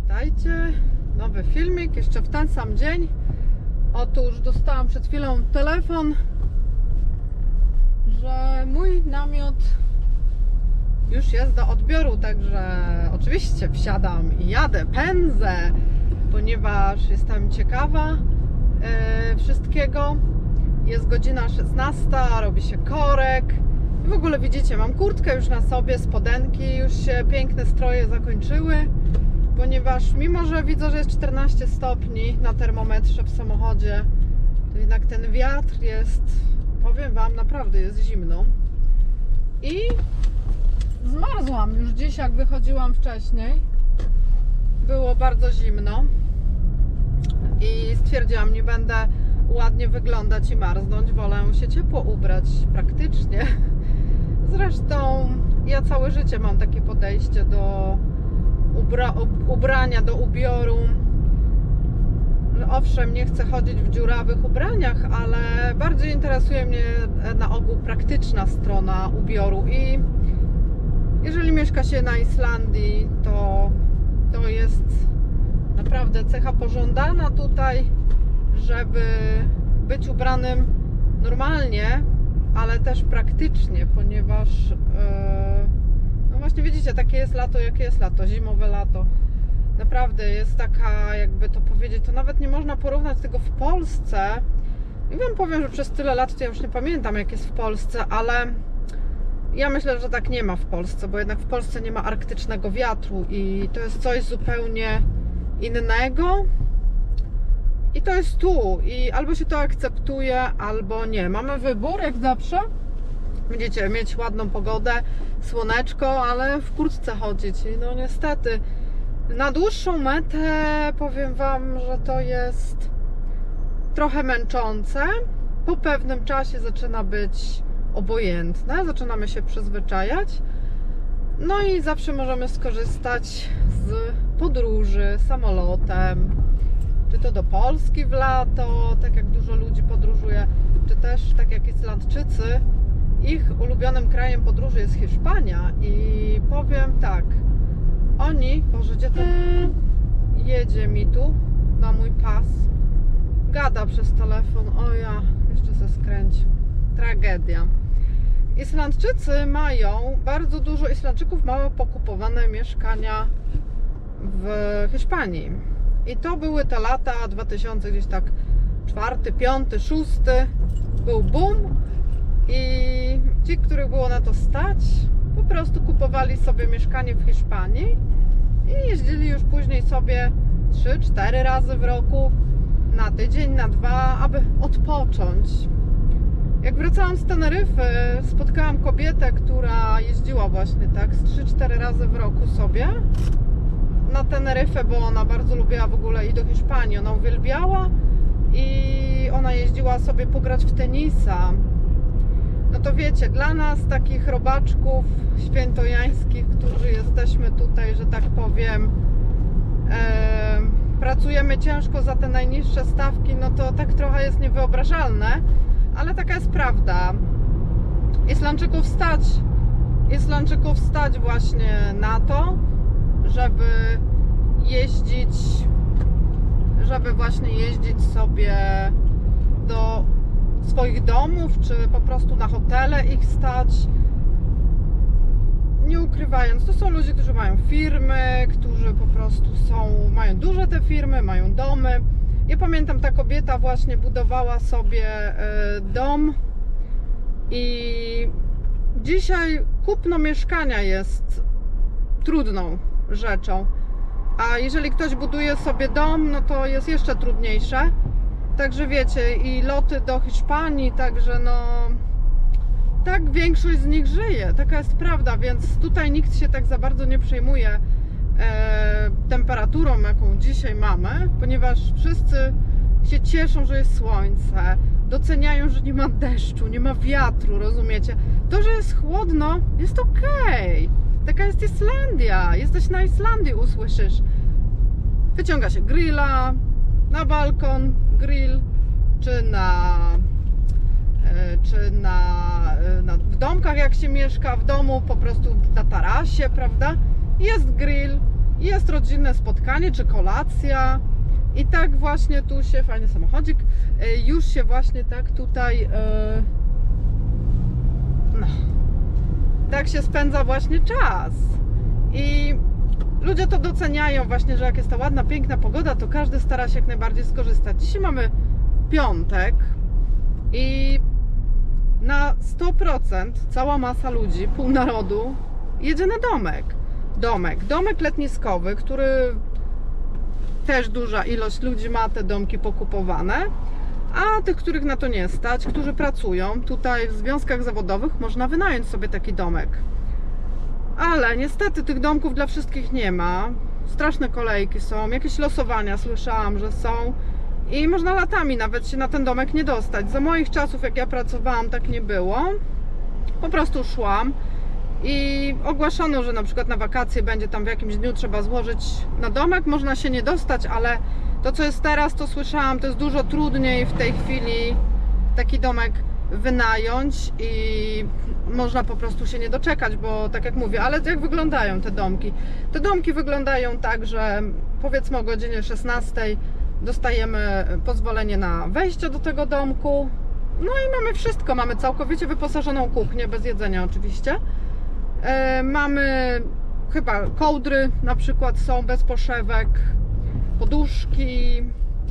Witajcie, nowy filmik, jeszcze w ten sam dzień. Otóż dostałam przed chwilą telefon, że mój namiot już jest do odbioru, także oczywiście wsiadam i jadę, pędzę, ponieważ jestem ciekawa wszystkiego. Jest godzina 16, robi się korek i w ogóle widzicie, mam kurtkę już na sobie, spodenki, już się piękne stroje zakończyły, ponieważ mimo, że widzę, że jest 14 stopni na termometrze w samochodzie, to jednak ten wiatr jest, powiem Wam, naprawdę jest zimno i zmarzłam już dziś, jak wychodziłam wcześniej, było bardzo zimno i stwierdziłam, nie będę ładnie wyglądać i marznąć, wolę się ciepło ubrać praktycznie. Zresztą ja całe życie mam takie podejście do ubrania, do ubioru, że owszem, nie chcę chodzić w dziurawych ubraniach, ale bardziej interesuje mnie na ogół praktyczna strona ubioru i jeżeli mieszka się na Islandii, to jest naprawdę cecha pożądana tutaj, żeby być ubranym normalnie, ale też praktycznie, ponieważ no właśnie widzicie, takie jest lato, jakie jest lato, zimowe lato. Naprawdę jest taka, jakby to powiedzieć, to nawet nie można porównać tego w Polsce. I Wam powiem, że przez tyle lat to ja już nie pamiętam, jak jest w Polsce, ale ja myślę, że tak nie ma w Polsce, bo jednak w Polsce nie ma arktycznego wiatru i to jest coś zupełnie innego. I to jest tu i albo się to akceptuje, albo nie. Mamy wybór, jak zawsze. Będziecie mieć ładną pogodę, słoneczko, ale w kurtce chodzić. I no niestety, na dłuższą metę powiem Wam, że to jest trochę męczące. Po pewnym czasie zaczyna być obojętne, zaczynamy się przyzwyczajać. No i zawsze możemy skorzystać z podróży samolotem, czy to do Polski w lato, tak jak dużo ludzi podróżuje, czy też tak jak Islandczycy, ich ulubionym krajem podróży jest Hiszpania i powiem tak, oni, Boże, gdzie ten jedzie mi tu na mój pas, gada przez telefon, o ja, jeszcze se skręcił, tragedia. Islandczycy mają, bardzo dużo Islandczyków ma pokupowane mieszkania w Hiszpanii. I to były te lata 2000, gdzieś tak 4, 5, 6 był boom i ci, których było na to stać, po prostu kupowali sobie mieszkanie w Hiszpanii i jeździli już później sobie 3-4 razy w roku na tydzień, na 2, aby odpocząć. Jak wracałam z Teneryfy, spotkałam kobietę, która jeździła właśnie tak z 3-4 razy w roku sobie na Teneryfę, bo ona bardzo lubiła w ogóle i do Hiszpanii, ona uwielbiała i ona jeździła sobie pograć w tenisa. No to wiecie, dla nas takich robaczków świętojańskich, którzy jesteśmy tutaj, że tak powiem, pracujemy ciężko za te najniższe stawki, no to tak trochę jest niewyobrażalne, ale taka jest prawda. Islandczyków stać właśnie na to, żeby właśnie jeździć sobie do swoich domów, czy po prostu na hotele ich stać. Nie ukrywając, to są ludzie, którzy mają firmy, którzy po prostu mają duże te firmy, mają domy. Ja pamiętam, ta kobieta właśnie budowała sobie dom i dzisiaj kupno mieszkania jest trudną rzeczą, a jeżeli ktoś buduje sobie dom, no to jest jeszcze trudniejsze. Także wiecie, i loty do Hiszpanii, także no tak większość z nich żyje, taka jest prawda, więc tutaj nikt się tak za bardzo nie przejmuje temperaturą, jaką dzisiaj mamy, ponieważ wszyscy się cieszą, że jest słońce, doceniają, że nie ma deszczu, nie ma wiatru, rozumiecie? To, że jest chłodno, jest okej. Taka jest Islandia, jesteś na Islandii, usłyszysz. Wyciąga się grilla, na balkon grill, w domkach, jak się mieszka w domu, po prostu na tarasie, prawda? Jest grill, jest rodzinne spotkanie, czy kolacja. I tak właśnie tu się, fajny samochodzik, już się właśnie tak tutaj, no, tak się spędza właśnie czas. I ludzie to doceniają właśnie, że jak jest ta ładna, piękna pogoda, to każdy stara się jak najbardziej skorzystać. Dzisiaj mamy piątek i na 100% cała masa ludzi, pół narodu jedzie na domek letniskowy, który też duża ilość ludzi ma te domki pokupowane, a tych, których na to nie stać, którzy pracują tutaj w związkach zawodowych, można wynająć sobie taki domek. Ale niestety tych domków dla wszystkich nie ma. Straszne kolejki są, jakieś losowania słyszałam, że są i można latami nawet się na ten domek nie dostać. Za moich czasów, jak ja pracowałam, tak nie było. Po prostu szłam i ogłaszano, że na przykład na wakacje będzie tam w jakimś dniu trzeba złożyć na domek, można się nie dostać, ale to, co jest teraz, to słyszałam, to jest dużo trudniej w tej chwili taki domek wynająć i można po prostu się nie doczekać, bo tak jak mówię, ale jak wyglądają te domki? Te domki wyglądają tak, że powiedzmy o godzinie 16 dostajemy pozwolenie na wejście do tego domku, no i mamy wszystko, mamy całkowicie wyposażoną kuchnię, bez jedzenia oczywiście. Mamy chyba kołdry na przykład są bez poszewek, poduszki.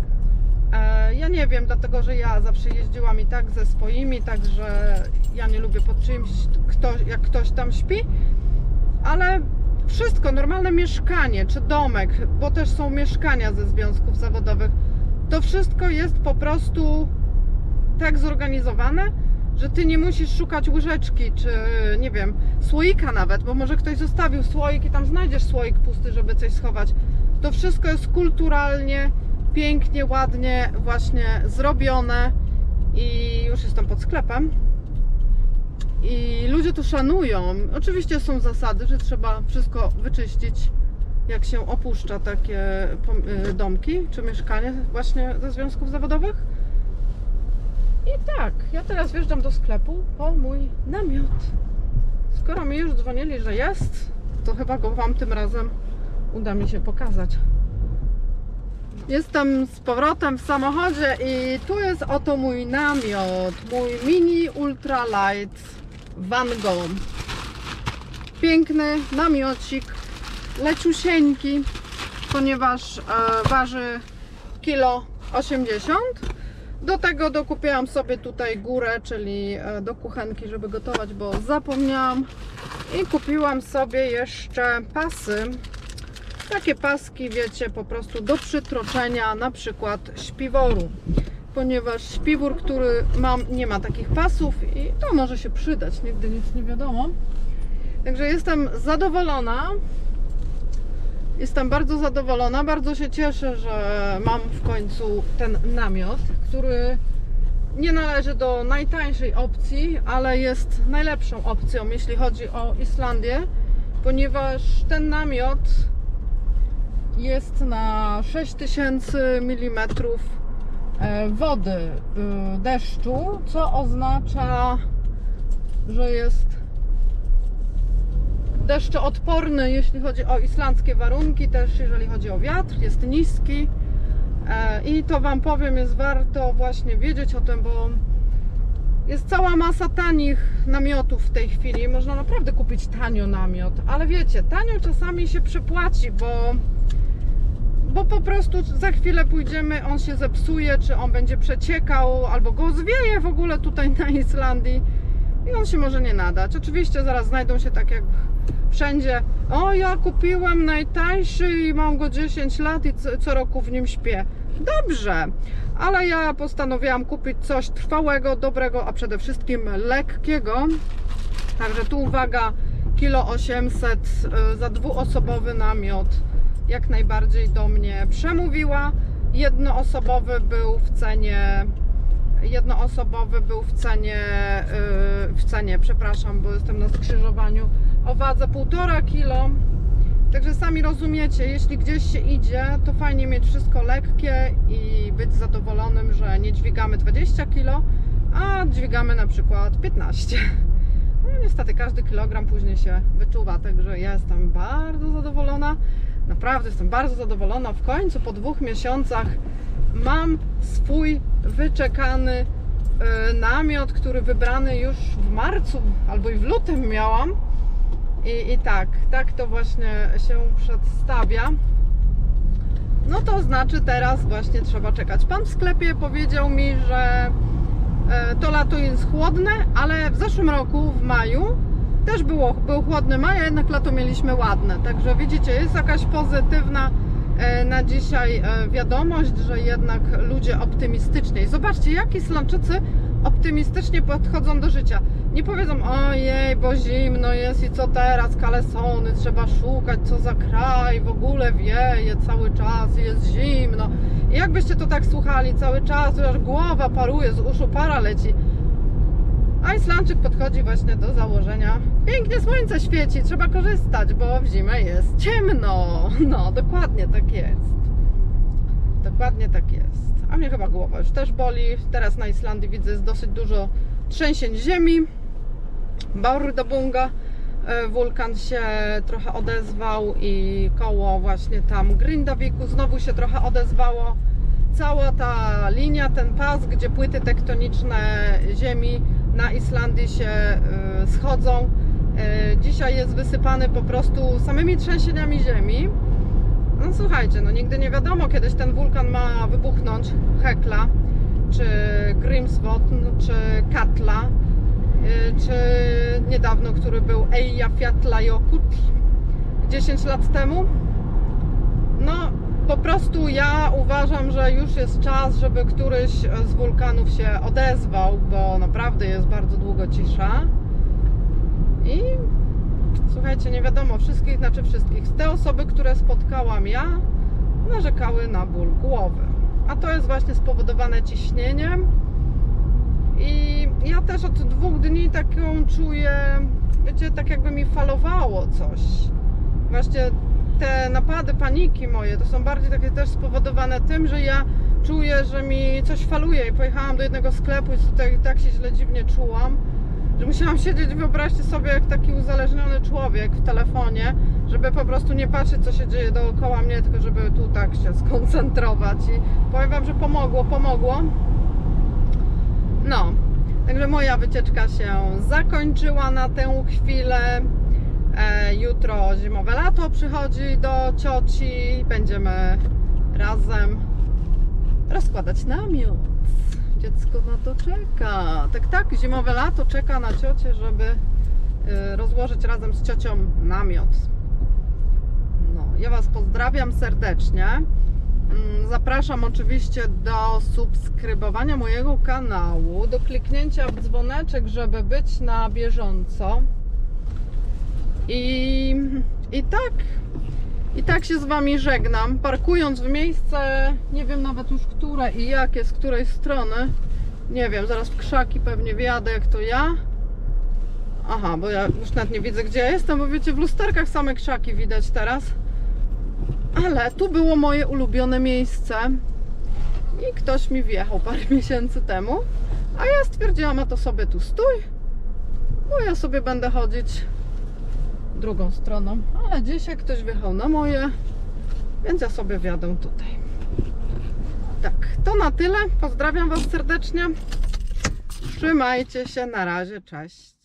Ja nie wiem, dlatego że ja zawsze jeździłam i tak ze swoimi, także ja nie lubię pod czyimś, jak ktoś tam śpi, ale wszystko, normalne mieszkanie czy domek, bo też są mieszkania ze związków zawodowych, to wszystko jest po prostu tak zorganizowane, że ty nie musisz szukać łyżeczki, czy nie wiem, słoika nawet, bo może ktoś zostawił słoik i tam znajdziesz słoik pusty, żeby coś schować. To wszystko jest kulturalnie, pięknie, ładnie właśnie zrobione i już jestem pod sklepem i ludzie to szanują. Oczywiście są zasady, że trzeba wszystko wyczyścić, jak się opuszcza takie domki czy mieszkanie właśnie ze związków zawodowych. I tak, ja teraz wjeżdżam do sklepu po mój namiot. Skoro mi już dzwonili, że jest, to chyba go Wam tym razem uda mi się pokazać. Jestem z powrotem w samochodzie i tu jest oto mój namiot, mój mini ultralight Van Gogh. Piękny namiocik, leciusieńki, ponieważ waży 1,80 kg. Do tego dokupiłam sobie tutaj górę, czyli do kuchenki, żeby gotować, bo zapomniałam. I kupiłam sobie jeszcze pasy. Takie paski, wiecie, po prostu do przytroczenia na przykład śpiworu. Ponieważ śpiwór, który mam, nie ma takich pasów i to może się przydać, nigdy nic nie wiadomo. Także jestem zadowolona. Jestem bardzo zadowolona, bardzo się cieszę, że mam w końcu ten namiot, który nie należy do najtańszej opcji, ale jest najlepszą opcją, jeśli chodzi o Islandię, ponieważ ten namiot jest na 6000 mm wody deszczu, co oznacza, że jest deszczoodporny, jeśli chodzi o islandzkie warunki, też jeżeli chodzi o wiatr, jest niski i to Wam powiem, jest warto właśnie wiedzieć o tym, bo jest cała masa tanich namiotów w tej chwili, można naprawdę kupić tanio namiot, ale wiecie, tanio czasami się przepłaci, bo po prostu za chwilę pójdziemy, on się zepsuje, czy on będzie przeciekał, albo go zwieje w ogóle tutaj na Islandii i on się może nie nadać. Oczywiście zaraz znajdą się tak jak wszędzie, o ja kupiłem najtańszy i mam go 10 lat i co roku w nim śpię. Dobrze, ale ja postanowiłam kupić coś trwałego, dobrego, a przede wszystkim lekkiego. Także tu uwaga, 1,8 kg za dwuosobowy namiot jak najbardziej do mnie przemówiła. Jednoosobowy był w cenie, przepraszam, bo jestem na skrzyżowaniu, o wadze 1,5 kg. Także sami rozumiecie, jeśli gdzieś się idzie, to fajnie mieć wszystko lekkie i być zadowolonym, że nie dźwigamy 20 kg, a dźwigamy na przykład 15. No niestety każdy kilogram później się wyczuwa, także ja jestem bardzo zadowolona. Naprawdę jestem bardzo zadowolona. W końcu po 2 miesiącach mam swój wyczekany namiot, który wybrany już w marcu albo i w lutym miałam. I tak to właśnie się przedstawia. No to znaczy teraz właśnie trzeba czekać. Pan w sklepie powiedział mi, że to lato jest chłodne, ale w zeszłym roku w maju też był chłodny maj, a jednak lato mieliśmy ładne. Także widzicie, jest jakaś pozytywna na dzisiaj wiadomość, że jednak ludzie optymistycznie. Zobaczcie, jak Islandczycy optymistycznie podchodzą do życia. Nie powiedzą, ojej, bo zimno jest i co teraz, kalesony, trzeba szukać, co za kraj, w ogóle wieje cały czas, jest zimno. I jakbyście to tak słuchali cały czas, to aż głowa paruje, z uszu para leci. A Islandczyk podchodzi właśnie do założenia, pięknie słońce świeci, trzeba korzystać, bo w zimę jest ciemno. No, dokładnie tak jest. Dokładnie tak jest. A mnie chyba głowa już też boli. Teraz na Islandii widzę, jest dosyć dużo trzęsień ziemi. Bardarbunga, wulkan się trochę odezwał i koło właśnie tam Grindaviku znowu się trochę odezwało. Cała ta linia, ten pas, gdzie płyty tektoniczne ziemi na Islandii się schodzą, dzisiaj jest wysypany po prostu samymi trzęsieniami ziemi. No słuchajcie, no nigdy nie wiadomo, kiedyś ten wulkan ma wybuchnąć, Hekla, czy Grímsvötn, czy Katla, czy niedawno, który był Eyjafjallajökull 10 lat temu. No po prostu ja uważam, że już jest czas, żeby któryś z wulkanów się odezwał, bo naprawdę jest bardzo długo cisza. I słuchajcie, nie wiadomo, wszystkich. Te osoby, które spotkałam ja, narzekały na ból głowy. A to jest właśnie spowodowane ciśnieniem. I ja też od 2 dni taką czuję, wiecie, tak jakby mi falowało coś. Właśnie te napady paniki moje, to są bardziej takie też spowodowane tym, że ja czuję, że mi coś faluje i pojechałam do jednego sklepu i tutaj tak się źle dziwnie czułam, że musiałam siedzieć, wyobraźcie sobie, jak taki uzależniony człowiek w telefonie, żeby po prostu nie patrzeć, co się dzieje dookoła mnie, tylko żeby tu tak się skoncentrować. I powiem wam, że pomogło. No, także moja wycieczka się zakończyła na tę chwilę. Jutro zimowe lato przychodzi do cioci. Będziemy razem rozkładać namiot. Dziecko na to czeka. Tak, zimowe lato czeka na ciocię, żeby rozłożyć razem z ciocią namiot. No, ja was pozdrawiam serdecznie. Zapraszam oczywiście do subskrybowania mojego kanału, do kliknięcia w dzwoneczek, żeby być na bieżąco. I tak się z wami żegnam, parkując w miejsce, nie wiem nawet już które i jakie, z której strony. Nie wiem, zaraz w krzaki pewnie wjadę, jak to ja. Aha, bo ja już nawet nie widzę, gdzie ja jestem, bo wiecie, w lusterkach same krzaki widać teraz. Ale tu było moje ulubione miejsce i ktoś mi wjechał parę miesięcy temu, a ja stwierdziłam, a to sobie tu stój, bo ja sobie będę chodzić drugą stroną, ale dzisiaj ktoś wjechał na moje, więc ja sobie wjadę tutaj. Tak, to na tyle. Pozdrawiam was serdecznie. Trzymajcie się, na razie, cześć.